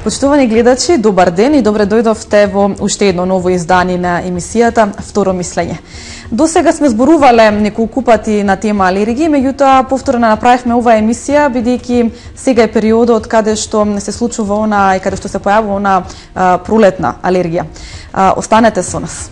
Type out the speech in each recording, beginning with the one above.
Почитувани гледачи, добар ден и добре дојдовте во уште едно ново издание на емисијата Второ мислење. До сега сме зборувале неколку пати на тема алергија, меѓутоа повторно направивме оваа емисија бидејќи сега е периодот каде што се случува она и каде што се појавува она пролетна алергија. Останете со нас.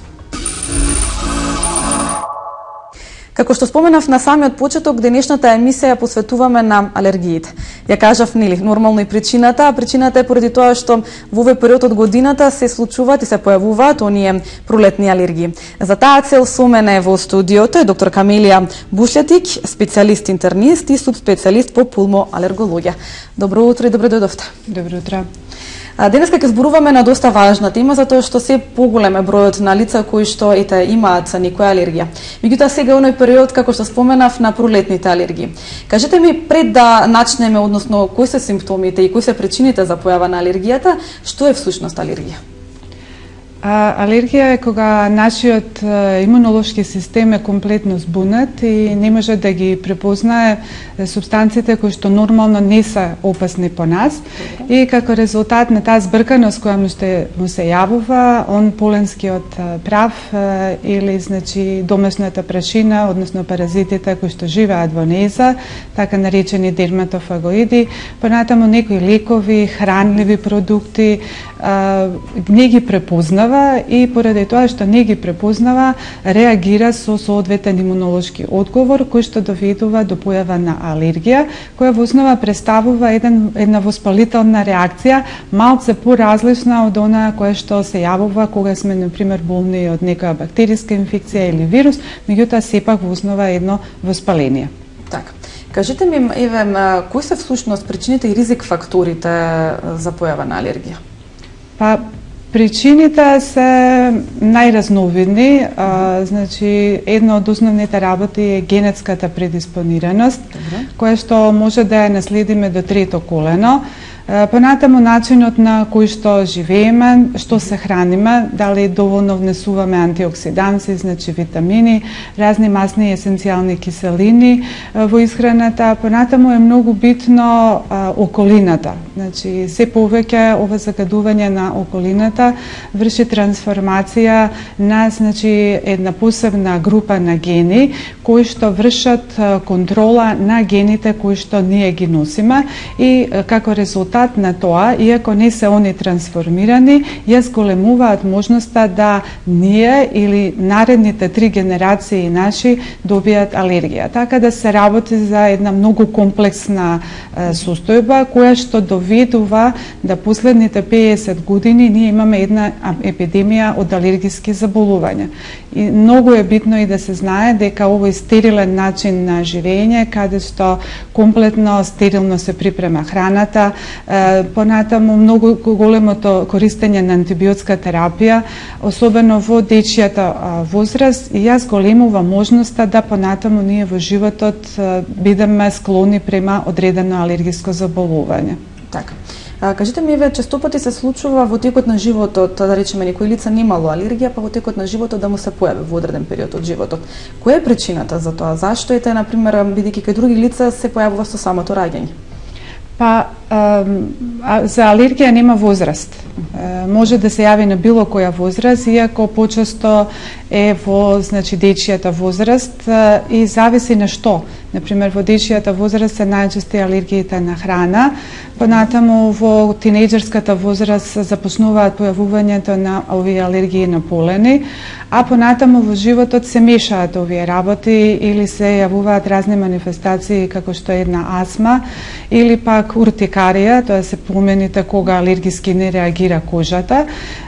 Како што споменав на самиот почеток, денешната емисија ја посветуваме на алергиите. Ја кажав, нели, нормално и причината, причината е поради тоа што во овој период од годината се случуваат и се појавуваат оние пролетни алергии. За таа цел со мене во студиото е доктор Камелија Бушлетик, специјалист интернист и субспецијалист по пулмоалергологија. Добро утро и добре дојдовте. Добро утро. Денеска ќе зборуваме на доста важна тема, затоа што се поголем е бројот на лица кои што имаат некоја алергија. Меѓутоа сега е оној период, како што споменав, на пролетните алергии. Кажете ми, пред да начнеме, односно кои се симптомите и кои се причините за појава на алергијата, што е всушност алергија? Алергија е кога нашиот имунолошки систем е комплетно збунет и не може да ги препознае супстанциите кои што нормално не се опасни по нас. И како резултат на таа збрканост која му се јавува, он поленскиот прав или значи домашната прашина, односно паразитите кои што живеат во нејза, така наречени дерматофагоиди, понатаму некои лекови, хранливи продукти, не ги препознава и поради тоа што не ги препознава, реагира со соодветен имунолошки одговор кој што доведува до појава на алергија, која во основа представува една воспалителна реакција, малце поразлична од она која што се јавува кога сме на пример болни од некоја бактериска инфекција или вирус, меѓутоа сепак во основа едно воспаление. Така. Кажете ми, кои се всушност причините и ризик факторите за појава на алергија? Причините се најразновидни, значи една од основните работи е генетската предиспонираност, која што може да ја наследиме до трето колено. Понатаму начинот на кој што живееме, што се храниме, дали доволно внесуваме антиоксиданси, значи витамини, разни масни и есенцијални киселини во исхраната. Понатаму е многу битно околината. Значи се повеќе ова загадување на околината врши трансформација на значи една посебна група на гени кои што вршат контрола на гените кои што ние ги носиме и како резултат на тоа, иако не се они трансформирани, ја зголемуваат можноста да ние или наредните 3 генерации наши добијат алергија. Така да се работи за една многу комплексна состојба која што доведува да последните 50 години ние имаме една епидемија од алергиски заболувања. И многу е битно и да се знае дека овој стерилен начин на живење, каде што комплетно стерилно се припрема храната, понатаму многу големото користење на антибиотска терапија, особено во дечијата возраст, и ја зголемува можноста да понатаму ние во животот бидеме склони према одредено алергиско заболување. Така. Кажете ми, често пати се случува во текот на животот, да речеме, некој лица немало алергија, па во текот на животот да му се појави во одреден период од животот. Која е причината за тоа? Зашто е на пример, бидејќи кај други лица се појавува со самото раѓање? За алергија нема возраст. Може да се јави на било која возраст, иако почесто е во значи дечијата возраст и зависи на што. Например, во дечијата возраст се најчести алергиите на храна, понатаму во тинејџерската возраст започнуваат појавувањето на овие алергии на полени, а понатаму во животот се мешаат овие работи или се јавуваат разни манифестации како што е една астма или пак уртикарија, тоа се промените кога алергиски не реагира кожата.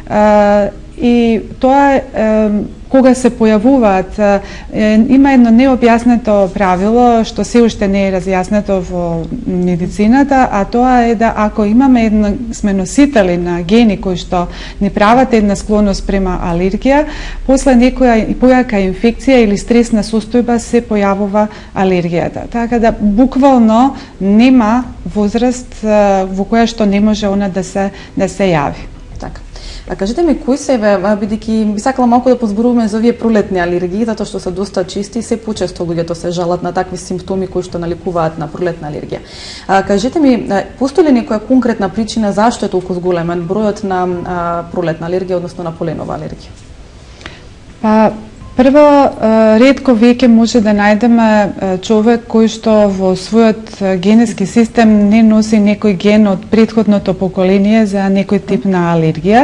И тоа кога се појавуваат, има едно необјаснето правило што се уште не е разјаснето во медицината, а тоа е да ако имаме сме носители на гени кои што ни прават една склоност према алергија, после некоја појака инфекција или стресна состојба се појавува алергијата. Така да буквално нема возраст во која што не може она да се јави. Така. Кажете ми кои се, бидејќи би сакала малку да позборуваме за овие пролетни алергии, затоа што се доста чести и се почесто луѓето се жалат на такви симптоми кои што наликуваат на пролетна алергија. Кажете ми, постои ли некоја конкретна причина зашто е толку зголемен бројот на пролетна алергија, односно на поленова алергија? Па, прво, ретко веќе може да најдеме човек кој што во својот генетски систем не носи некој ген од претходното поколение за некој тип на алергија,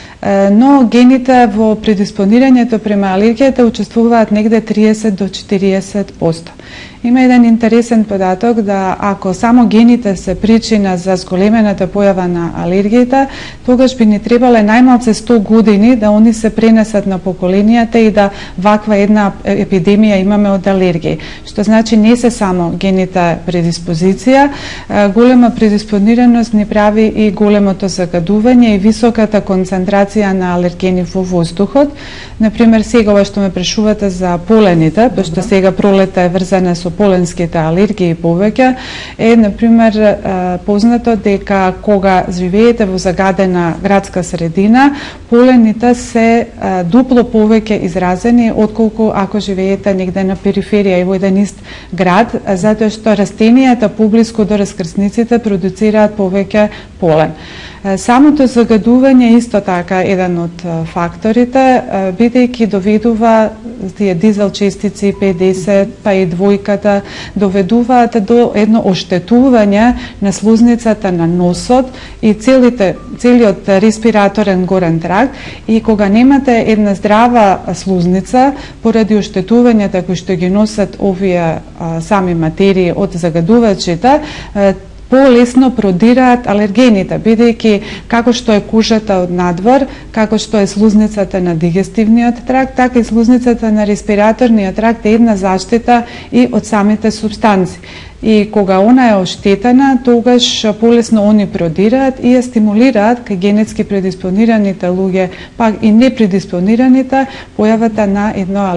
но гените во предиспонирањето према алергијата учествуваат негде 30 до 40%. Има еден интересен податок да ако само гените се причина за зголемената појава на алергијата, тогаш би ни требале најмалце 100 години да они се пренесат на поколенијата и да ваква една епидемија имаме од алергии. Што значи не се само гените предиспозиција, голема предиспонираност ни прави и големото загадување и високата концентрација на алергени во воздухот. Например, сега што ме прашувате за полените, пошто сега пролета е врзана со поленските алергии повеќе, е, например, познато дека кога живеете во загадена градска средина, полените се дупло повеќе изразени отколку ако живеете негде на периферија и во еден ист град, затоа што растенијата поблиску до раскрсниците продуцираат повеќе полен. Самото загадување исто така еден од факторите, бидејќи доведува тие дизел честици 50 па и двојката доведуваат до едно оштетување на слузницата на носот и целиот респираторен горен тракт, и кога немате една здрава слузница поради оштетувањата кои што ги носат овие сами материи од загадувачите, полесно продираат алергените, бидејќи како што е кожата од надвор, како што е слузницата на дигестивниот тракт, така и слузницата на респираторниот тракт е една заштита и од самите субстанции. И кога она е оштетена, тогаш полесно они продираат и ја стимулираат кај генетски предиспонираните луѓе, пак и непредиспонираните, појавата на една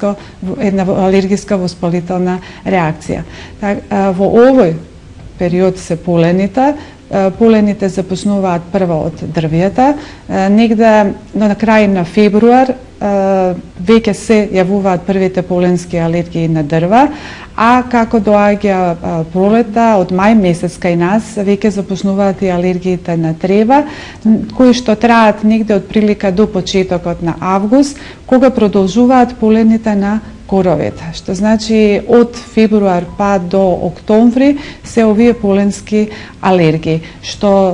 алергиска воспалителна реакција. Во овој период се полените. Полените започнуваат прво од дрвјата, негде на крај на февруар веќе се јавуваат првите поленски алергии на дрва, а како доаѓа пролета, од мај месец кај нас веќе започнуваат и алергиите на трева, кои што траат негде од прилика до почетокот на август, кога продолжуваат полените на коровите. Што значи од февруар па до октомври се овие поленски алергии, што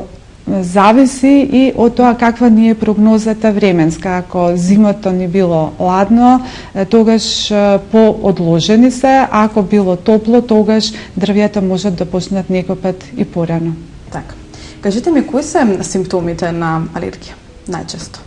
зависи и од тоа каква ни е прогнозата временска. Ако зимото ни било ладно, тогаш поодложени се, ако било топло, тогаш дрвјата можат да почнат некој пат и порано. Така. Кажете ми, кои се симптомите на алергија најчесто?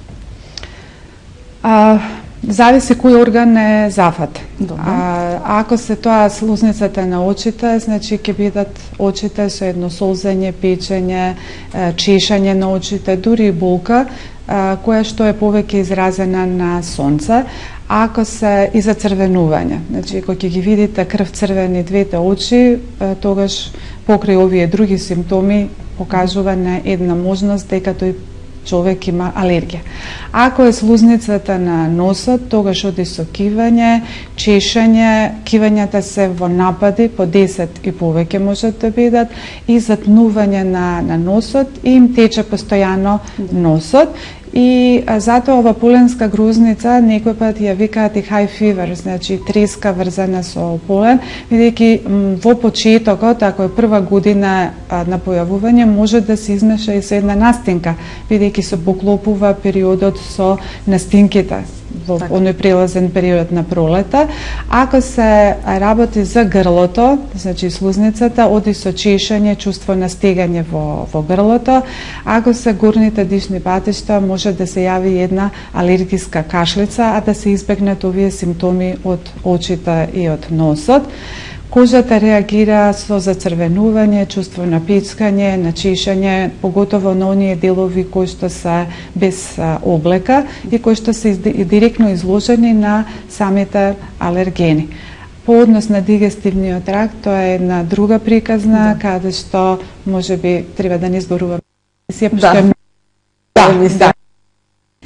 Зависи кој орган е зафат. Ако се тоа слузницата на очите, значи ќе бидат очите со едно солзење, печење, чешање на очите, дури и болка, која што е повеќе изразена на сонце. Ако се и зацрвенување, значи кога ќе ги видите крв црвени двете очи, тогаш покрај овие други симптоми покажува на една можност дека тој човек има алергија. Ако е слузницата на носот, тогаш оди со кивање, чешање, кивањата се во напади, по 10 и повеќе можат да бидат, и затнување на носот, и им тече постојано носот. И затоа ова поленска грозница некој пат ја викаат и high fever, значи треска врзана со полен, бидејќи во почетокот, ако е прва година на појавување, може да се измеша и со една настинка, бидејќи се поклопува периодот со настинките во оној прелазен период на пролета. Ако се работи за грлото, значи слузницата, оди со чешање, чувство на стегање во грлото. Ако се горните дишни патишта, може да се јави една алергиска кашлица, а да се избегнат овие симптоми од очите и од носот. Кожата реагира со зацрвенување, чувство на печкање, на чешање, поготово на оние делови кои што се без облека и кои што се директно изложени на самите алергени. По однос на дигестивниот тракт, тоа е една друга приказна, каде што можеби треба да не зборуваме. Да.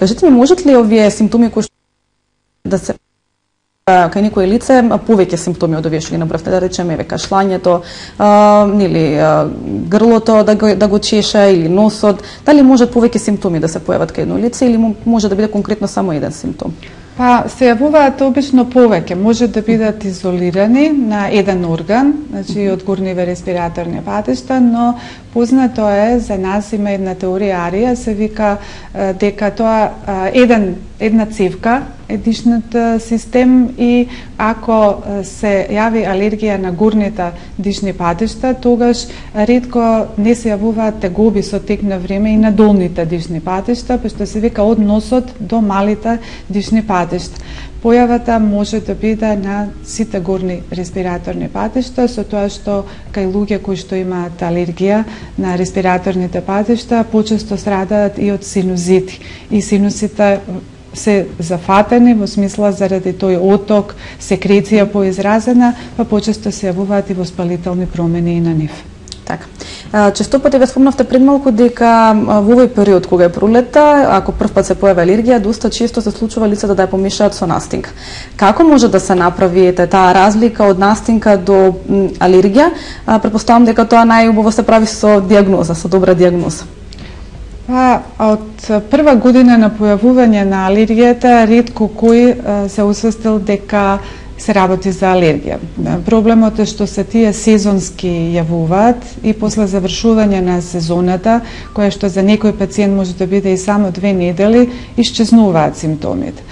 Кажете ми, можат ли овие симптоми кои да се кај некој лице повеќе симптоми од овие што ги набравте, да речеме кашлањето, или грлото да го чеше или носот, дали можат повеќе симптоми да се појават кај едно лице или може да биде конкретно само еден симптом? Па се јавуваат обично повеќе, може да бидат изолирани на еден орган, значи од горниве респираторни патишта, но познато е, за нас има една теорија Арија, се вика дека тоа една цевка е дишниот систем и ако се јави алергија на горните дишни патишта, тогаш ретко не се јавуваат тегоби со тек на време и на долните дишни патишта, пошто се вика од носот до малите дишни патишта. Појавата може да биде на сите горни респираторни патишта, со тоа што кај луѓе кои што имаат алергија на респираторните патишта, почесто страдаат и од синузити. И синусите се зафатени во смисла заради тој отток, секреција поизразена, па почесто се јавуваат и воспалителни промени и на нив. Така. Често пати ве спомнавте пред малку дека во овој период кога е пролета, ако првпат се појави алергија, доста често се случува лицата да ја помешаат со настинка. Како може да се направи таа разлика од настинка до алергија? Претпоставам дека тоа најубаво се прави со дијагноза, со добра дијагноза. Па, од прва година на појавување на алергијата, ретко кој се усвестил дека се работи за алергија. Проблемот е што се тие сезонски јавуваат и после завршување на сезоната, која што за некој пациент може да биде и само 2 недели, исчезнуваат симптомите.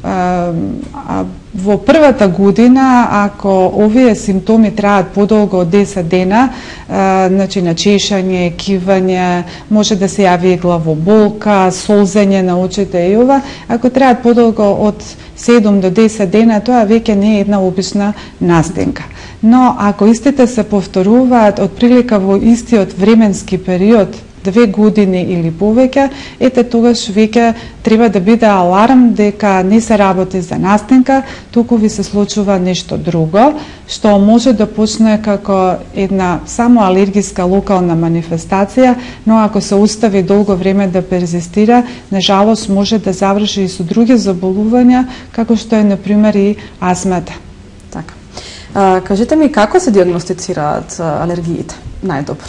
Во првата година, ако овие симптоми траат подолго од 10 дена, значи на чешање, кивање, може да се јави главоболка, солзење на очите и ова, ако траат подолго од 7 до 10 дена, тоа веќе не е една обична настинка. Но ако истите се повторуваат од прилика во истиот временски период, 2 години или повеќе, ете тогаш веќе треба да биде аларм дека не се работи за настинка, туку ви се случува нешто друго, што може да почне како една само алергиска локална манифестација, но ако се остави долго време да перзистира, нажалост може да заврши и со други заболувања, како што е например и астмата. Така. Кажете ми, како се дијагностицираат алергиите најдобро?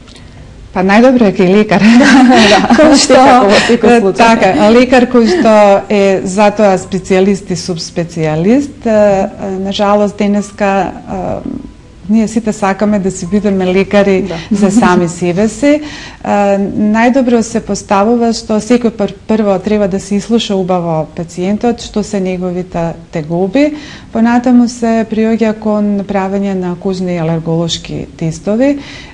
Па најдобро е кај лекар. Кој што така, лекар кој што е затоа специјалист и субспецијалист. На жалост денеска ние сите сакаме да си бидеме лекари за сами себе си. Најдобро се поставува што секој прво треба да се ислуша убаво пациентот, што се неговите тегоби. Понатаму се приоѓа кон правење на кожни алерголошки тестови,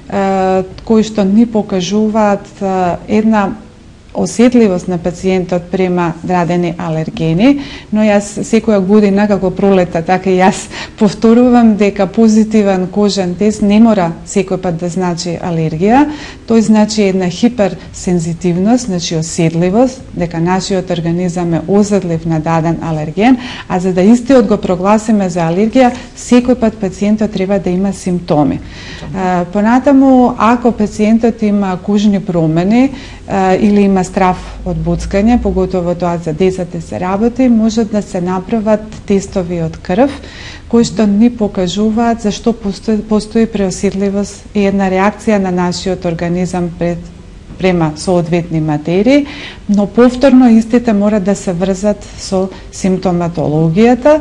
кои што ни покажуваат една осетливост на пациентот према дадени алергени, но јас секоја година како пролета, така и јас повторувам дека позитивен кожен тест не мора секој пат да значи алергија, тој значи една хиперсензитивност, значи осетливост, дека нашиот организам е осетлив на даден алерген, а за да истиот го прогласиме за алергија, секој пат пациентот треба да има симптоми. Понатаму, ако пациентот има кожни промени или има страв од буцкање, поготово тоа за децата се работи, може да се направат тестови од крв, кои што ни покажуваат зашто постои преосетливост и една реакција на нашиот организам према соодветни материи, но повторно истите мора да се врзат со симптоматологијата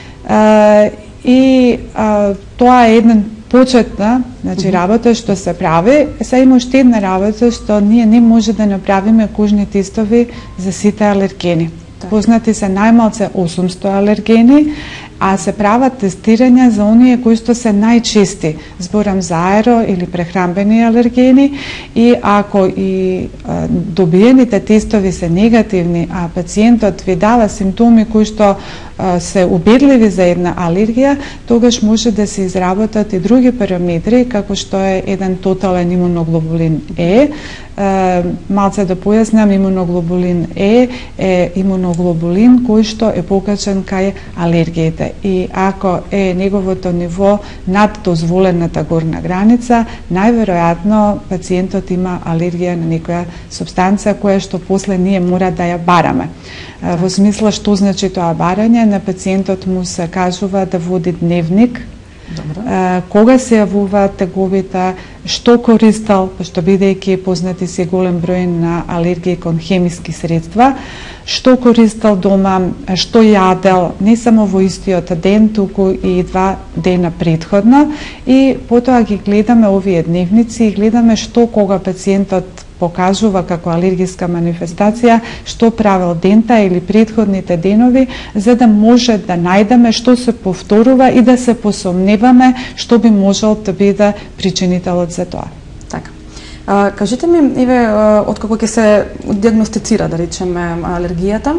и тоа е еден почетна, значи работа што се прави, се има уште една работа што ние не може да направиме кожни тестови за сите алергени. Познати се најмалце 800 алергени, а се прават тестирања за оние кои што се најчести. Зборам за аеро или прехранбени алергени и ако и добиените тестови се негативни, а пациентот ви дава симптоми кои што се убедливи за една алергија, тогаш може да се изработат и други параметри, како што е еден тотален имуноглобулин Е, малце да појаснам, имуноглобулин е имуноглобулин кој што е покачен кај алергиите и ако е неговото ниво над дозволената горна граница, најверојатно пациентот има алергија на некоја супстанца која што после ние мора да ја бараме. Во смисла што значи тоа барање, на пациентот му се кажува да води дневник. Добре. Кога се јавуваат теговите, што користел, што бидејќи познати се голем број на алергии кон хемиски средства, што користел дома, што јадел, не само во истиот ден, туку и 2 дена претходно и потоа ги гледаме овие дневници и гледаме што кога пациентот покажува како алергиска манифестација, што правил дента или претходните денови, за да може да најдеме што се повторува и да се посомневаме што би можел да биде причинителот за тоа. Така. Кажете ми, откако ќе се диагностицира, да речеме, алергијата,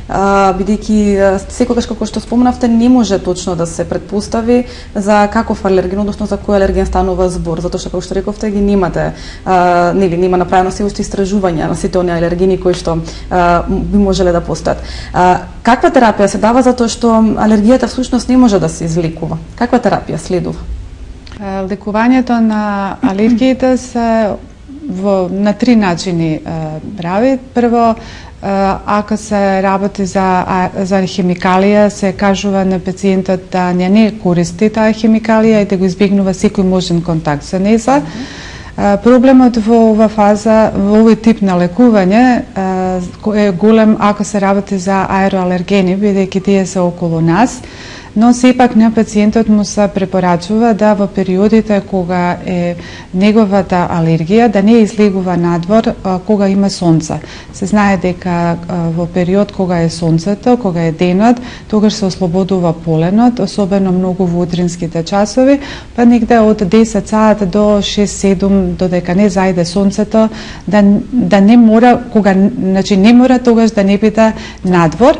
бидејќи секогаш, како што споменавте, не може точно да се предпостави за каков алерген, односно за кој алерген станува збор, затоа што, како што рековте, ги немате, нема направено се уште истражувања на сите оние алергени кои што би можеле да постојат. Каква терапија се дава затоа што алергијата всушност не може да се излекува? Каква терапија следува? Лекувањето на алергиите се на 3 начини прави. Прво, ако се работи за хемикалија, се кажува на пациентот да не користи таа хемикалија и да го избегнува секој можен контакт со неа. Проблемот во ова фаза, во овој тип на лекување е голем ако се работи за аероалергени, бидејќи тие се околу нас, но сепак на пациентот му се препорачува да во периодите кога е неговата алергија да не излегува надвор кога има сонце. Се знае дека во период кога е сонцето, кога е денот, тогаш се ослободува поленот, особено многу во утринските часови, па негде од 10 саат до 6-7 додека не зајде сонцето, да не мора, значи не мора тогаш да не биде надвор.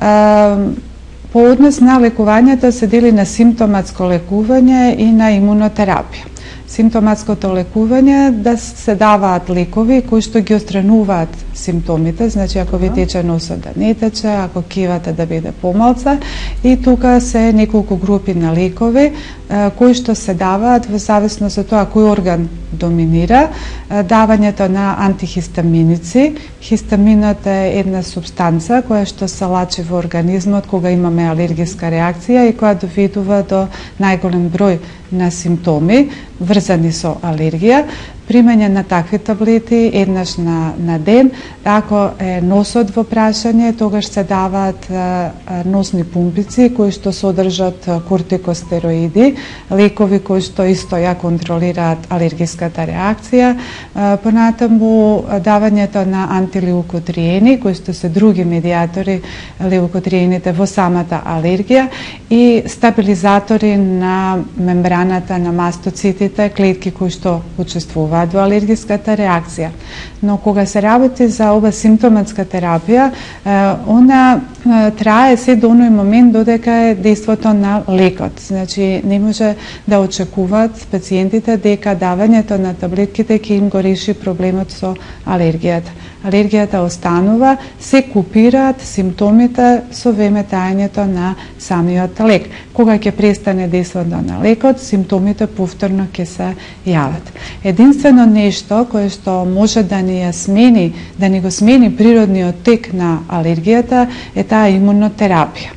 По однос на лекувањето се дели на симптоматско лекување и на имунотерапија. Симптоматското лекување да се даваат лекови кои што ги отстрануваат симптомите, значи ако ви тече носот да не тече, ако кивате да биде помалца, и тука се неколку групи на лекови кои што се даваат во зависност од тоа кој орган доминира. Давањето на антихистаминици. Хистаминот е една субстанца која што се лачи во организмот кога имаме алергиска реакција и која доведува до најголем број на симптоми врзани со алергија. Примање на такви таблети еднаш на ден. Ако е носот во прашање, тогаш се даваат носни пумпици кои што содржат кортикостероиди, лекови кои што исто ја контролираат алергиската реакција. Понатаму давањето на антилеукотриени, кои што се други медиатори леукотриените во самата алергија, и стабилизатори на мембраната на мастоцитите, клетки кои што учествуваат во алергиската реакција. Но кога се работи за ова симптоматска терапија, она трае се до оној момент додека е дејството на лекот. Значи не може да очекуваат пациентите дека давањето на таблетките ќе им го реши проблемот со алергијата. Алергијата останува, се купираат симптомите со време траењето на самиот лек. Кога ќе престане дејството на лекот, симптомите повторно ќе се јават. Единствено нешто кое што може да ни ја смени, да ни го смени природниот тек на алергијата е таа имунотерапија.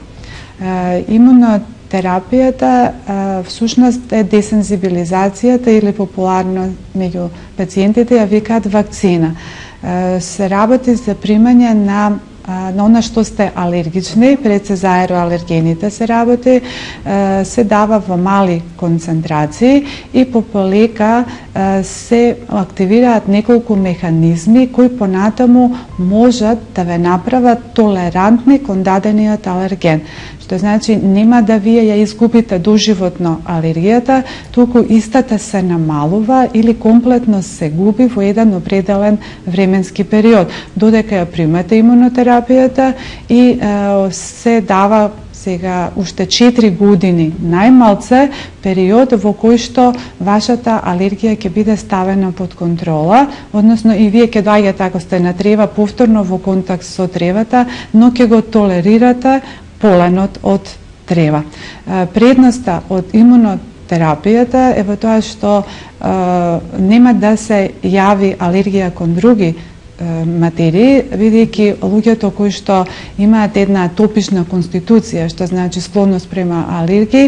Имунотерапијата всушност е десензибилизацијата или популарно меѓу пациентите ја викаат вакцина. Се работи за примање на она што сте алергични, пред се за аероалергените се работи, се дава во мали концентрации и полека се активираат неколку механизми кои понатаму можат да ве направат толерантни кон дадениот алерген. Што значи нема да вие ја изгубите доживотно алергијата, туку истата се намалува или комплетно се губи во еден определен временски период, додека ја примате имунотерапијата и се дава сега уште 4 години најмалце период во кој што вашата алергија ќе биде ставена под контрола, односно и вие ќе доаѓате ако сте на трева повторно во контакт со тревата, но ќе го толерирате поленот од трева. Предноста од имунотерапијата е во тоа што нема да се јави алергија кон други материи, бидејќи луѓето кои што имаат една атопична конституција, што значи склонност према алергии,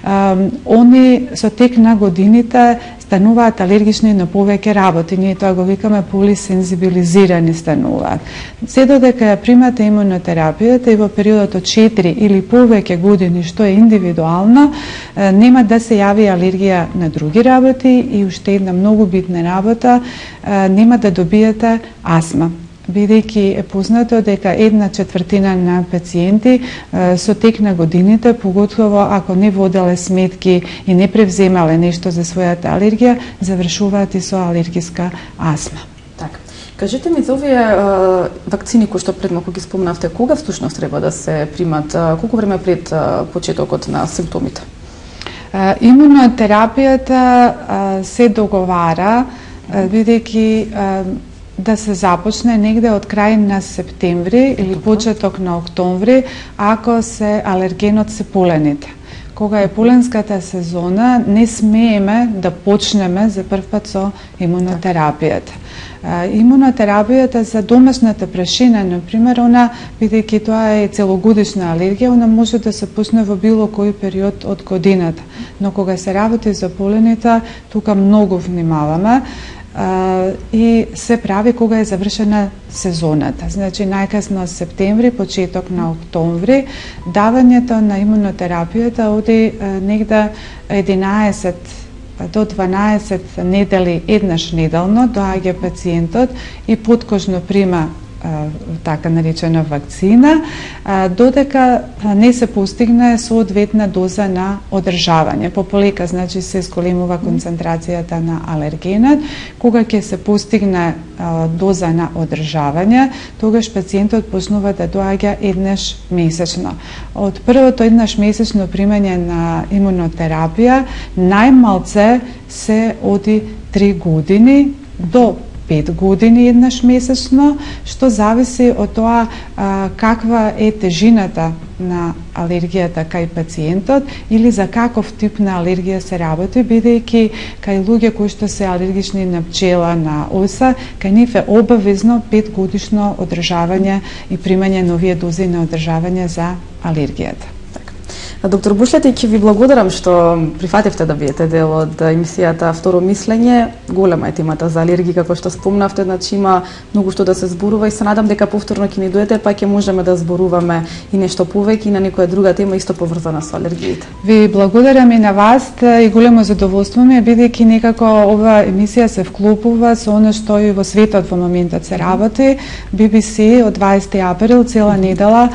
они со тек на годините стануваат алергични на повеќе работи. Ние тоа го викаме полисензибилизирани стануваат. Се додека ја примате имунотерапијата и во периодот од 4 или повеќе години, што е индивидуално, нема да се јави алергија на други работи и уште една многу битна работа, нема да добиете астма, бидејќи е познато дека 1/4 на пациенти со тек на годините, поготово ако не воделе сметки и не превземале нешто за својата алергија, завршуваат и со алергиска астма. Така. Кажете ми за овие вакцини кои што пред малку ги спомнавте, кога всушност треба да се примат, колку време пред почетокот на симптомите? Имунотерапијата се договара бидејќи да се започне негде од крај на септември или почеток на октомври, ако се алергенот се полените. Кога е поленската сезона, не смееме да почнеме за прв пат со имунотерапијата. Имунотерапијата за домашната прашина, например, она, бидејќи тоа е целогодишна алергија, она може да се почне во било кој период од годината. Но кога се работи за полените, тука многу внимаваме, и се прави кога е завршена сезоната. Значи најкасно септември, почеток на октомври, давањето на имунотерапијата оди негде 11 до 12 недели еднаш неделно доаѓа пациентот и подкожно прима така наречена вакцина, додека не се постигне соодветна доза на одржавање. Пополека, значи, се зголемува концентрацијата на алергенот. Кога ќе се постигне доза на одржавање, тогаш пациентот почнува да доаѓа еднаш месечно. Од првото еднаш месечно примање на имунотерапија, најмалце се оди 3 години до 5 години еднаш месечно, што зависи од тоа каква е тежината на алергијата кај пациентот или за каков тип на алергија се работи, бидејќи кај луѓе кои што се алергични на пчела, на оса, кај нив е обавезно 5 годишно одржавање и примање на овие дози на одржавање за алергијата. Доктор Бушлети, ќе ви благодарам што прифативте да биете дел од емисијата Второ мислење. Голема е темата за алергија, како што спомнавте, значи има многу што да се зборува и се надам дека повторно ќе ни дојдете, па ќе можеме да зборуваме и нешто повеќе и на некоја друга тема исто поврзана со алергиите. Ви благодарам и на вас и големо задоволство ми е, бидејќи некако ова емисија се вклопува со она што и во светот во моментот се работи. BBC од 20 април цела недела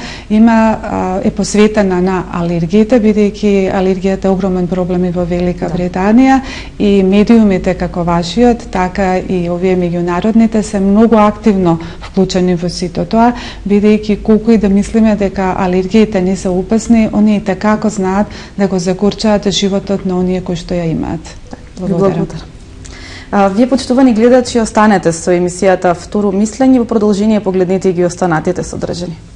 е посветена на алергија, бидејќи алергијата е огромен проблем и во Велика Британија и медиумите како вашиот, така и овие меѓународните се многу активно вклучени во сито тоа, бидејќи колку и да мислиме дека алергиите не се опасни, оние и како знаат да го загорчаат животот на оние кои што ја имаат. Благодарам. Вие, почитувани гледачи, останете со емисијата Второ мислење, во продолжение погледнете и ги останатите содржини.